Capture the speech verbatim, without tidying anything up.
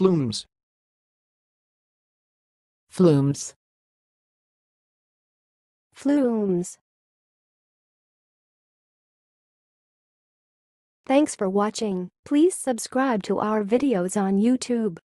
Flumes. Flumes. Flumes. Thanks for watching. Please subscribe to our videos on YouTube.